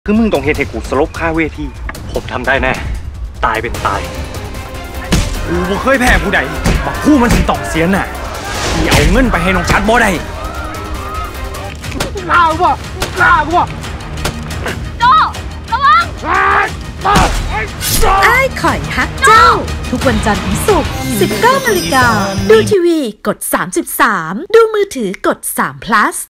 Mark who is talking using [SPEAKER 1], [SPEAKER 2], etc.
[SPEAKER 1] คือมึงต้องเฮ็ดให้กูสลบค่าเวทีผมทำได้แน่ตายเป็นตายกูบ่เคยแพ้ผู้ใดบักผู้มันสิต้องเสียน่ะที่เอาเงินไปให้น้องชัดบ่ได้กล้าวะ
[SPEAKER 2] โจระวัง
[SPEAKER 3] อ้ายข่อยฮักเจ้าทุกวันจันทร์ถึงศุกร์ 19 นาฬิกาดูทีวีกด 33 ดูมือถือกด3 plus